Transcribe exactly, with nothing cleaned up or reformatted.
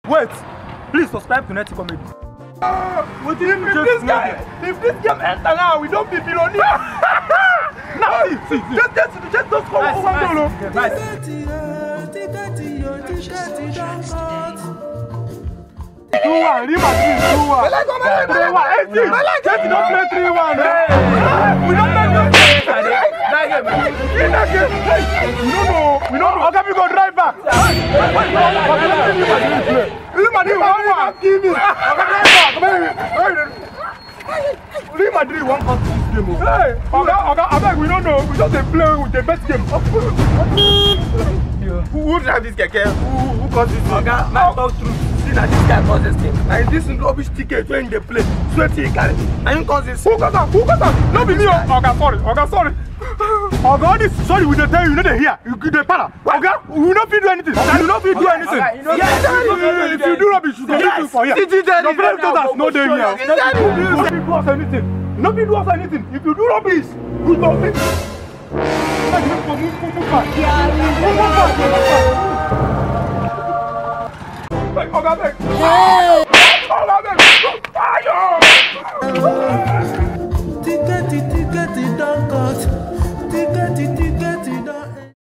Wait, please subscribe to Netty Comedy. Uh, what if, if this guy, if this game enter now, we don't be billionaire. Now, see, see, just, just, just, just come over, no, two one, Real Madrid, two one. three one, eighteen. Just don't play three one. We don't play no game. In that game, we don't know. We don't know. Okay, we go drive back. Real Madrid, one one. Give me. Real Madrid won't come to this game. Hey, Oga, Oga, I beg, we don't know. We just play with the best game. Who who drive this keke? Who who caused this? Oga, my talk truth. See that this guy caused this game. And this rubbish ticket when they play. Sweaty he carry. And you cause this. Who caused that? Who caused that? No be me. Oga, sorry. Oga, sorry. Oga, this sorry we dey tell you. You know they hear. You dey para. Oga, we no fit do anything. You no fit do anything. Yes, if you do rubbish, you go do for here. Your friend told us no dey here. You no fit do us anything. You no fit do us anything. If you do rubbish, you don't fit. Move, move, move, move back. Move back. Oga, beg. Oga, beg. Fire!